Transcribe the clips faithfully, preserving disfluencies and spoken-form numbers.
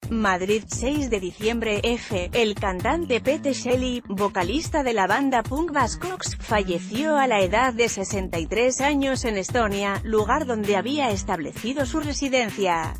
Madrid, seis de diciembre. F. El cantante Pete Shelley, vocalista de la banda punk Buzzcocks, falleció a la edad de sesenta y tres años en Estonia, lugar donde había establecido su residencia.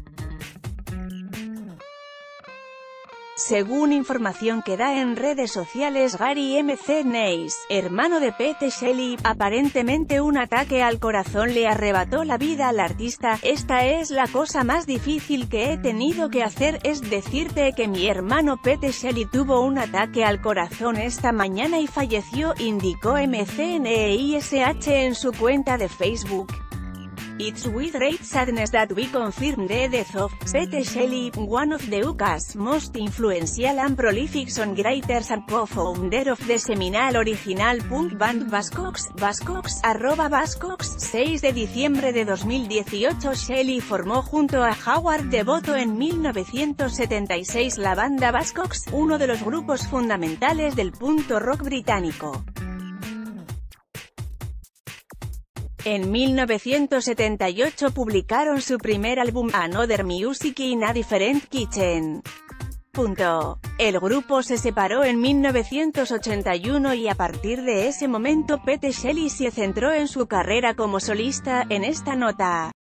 Según información que da en redes sociales Gary M C Neis, hermano de Pete Shelley, aparentemente un ataque al corazón le arrebató la vida al artista. Esta es la cosa más difícil que he tenido que hacer, es decirte que mi hermano Pete Shelley tuvo un ataque al corazón esta mañana y falleció, indicó M C Neis en su cuenta de Facebook. It's with great sadness that we confirm the death of Pete Shelley, one of the U K's most influential and prolific songwriters and co-founder of the seminal original punk band Buzzcocks. Buzzcocks, arroba Buzzcocks, seis de diciembre de dos mil dieciocho. Shelley formó junto a Howard Devoto en mil novecientos setenta y seis la banda Buzzcocks, uno de los grupos fundamentales del punk rock británico. En mil novecientos setenta y ocho publicaron su primer álbum, Another Music in a Different Kitchen. Punto. El grupo se separó en mil novecientos ochenta y uno y a partir de ese momento Pete Shelley se centró en su carrera como solista. En esta nota